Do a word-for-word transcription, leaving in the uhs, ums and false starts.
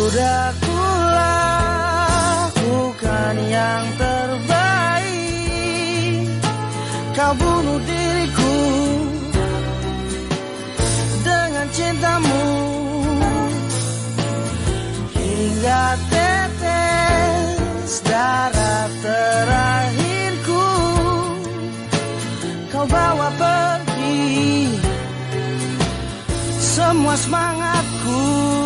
Sudah kulakukan yang terbaik. Kau bunuh diriku dengan cintamu, hingga tetes darah terakhirku kau bawa pergi semua semangatku.